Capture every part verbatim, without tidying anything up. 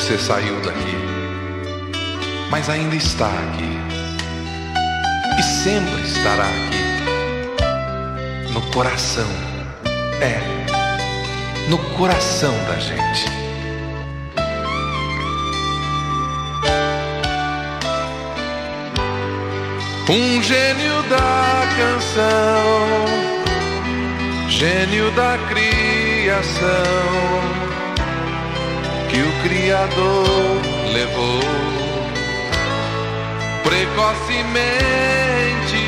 você saiu daqui, mas ainda está aqui e sempre estará aqui, no coração, é, no coração da gente. Um gênio da canção, gênio da criação, que o Criador levou precocemente.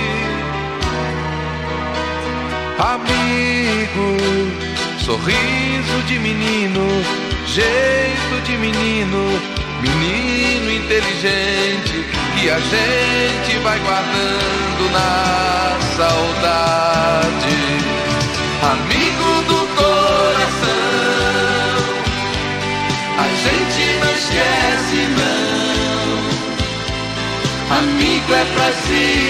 Amigo, sorriso de menino, jeito de menino, menino inteligente, que a gente vai guardando na saudade. Amigo do coração, a gente não esquece não, amigo é pra se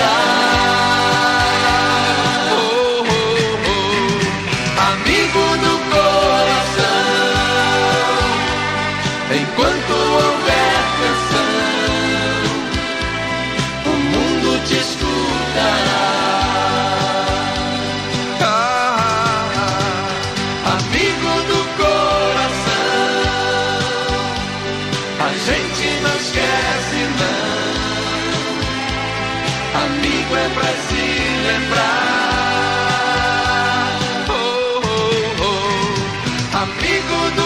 lembrar. Oh, oh, oh. Amigo do coração, enquanto houver canção, o mundo te escutará. Amigo é pra se lembrar. Oh, oh, oh. Amigo do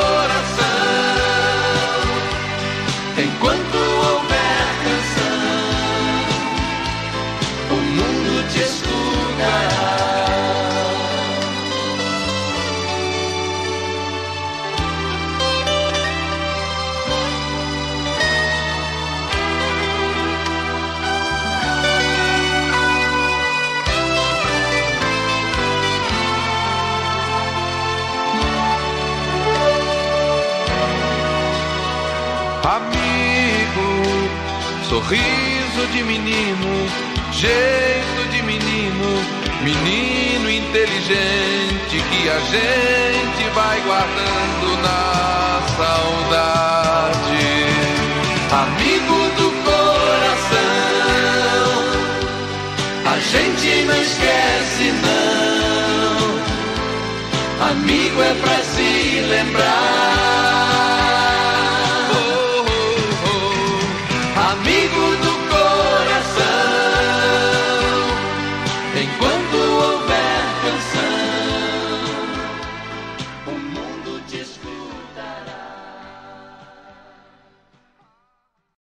coração, enquanto houver canção, o mundo te escutará. Amigo, sorriso de menino, jeito de menino, menino inteligente, que a gente vai guardando na saudade. Amigo do coração, a gente não esquece não, amigo é pra se lembrar.